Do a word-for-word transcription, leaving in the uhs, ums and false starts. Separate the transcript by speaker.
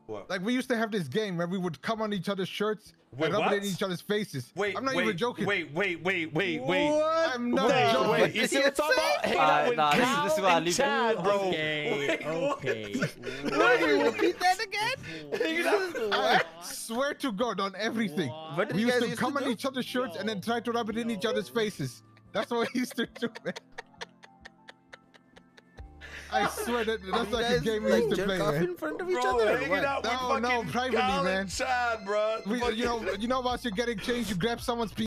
Speaker 1: What?
Speaker 2: Like we used to have this game where we would come on each other's shirts
Speaker 1: Wait,
Speaker 2: and rub
Speaker 1: what?
Speaker 2: it in each other's faces.
Speaker 1: Wait,
Speaker 2: I'm not
Speaker 1: wait,
Speaker 2: even joking.
Speaker 1: Wait, wait, wait, wait, wait.
Speaker 2: What? I'm not
Speaker 1: wait,
Speaker 2: joking.
Speaker 1: Wait, you see what I'm talking about? Hanging out with
Speaker 3: nah, this is-
Speaker 1: Cal
Speaker 3: this is why I
Speaker 1: and
Speaker 3: leave it.
Speaker 1: Chad, bro.
Speaker 4: Okay,
Speaker 1: Wait,
Speaker 4: okay.
Speaker 2: Wait, repeat that again?
Speaker 1: Hanging out.
Speaker 2: I swear to God on everything.
Speaker 3: What did
Speaker 2: We
Speaker 3: you
Speaker 2: used
Speaker 3: guys
Speaker 2: to
Speaker 3: used
Speaker 2: come
Speaker 3: to
Speaker 2: on
Speaker 3: do?
Speaker 2: each other's shirts and then try to rub it in each other's faces. That's what we used to do, man. I swear that that's
Speaker 3: You
Speaker 2: like a
Speaker 3: guys,
Speaker 2: game we
Speaker 3: like,
Speaker 2: used to
Speaker 3: jerk
Speaker 2: play,
Speaker 3: off
Speaker 2: man.
Speaker 3: in front of each
Speaker 1: Bro,
Speaker 3: other. or
Speaker 1: hanging
Speaker 3: what?
Speaker 1: out with
Speaker 2: No,
Speaker 1: fucking
Speaker 2: no, privately,
Speaker 1: Cal
Speaker 2: man.
Speaker 1: and Chad, bro.
Speaker 2: We, you know, you know, whilst you're getting changed, you grab someone's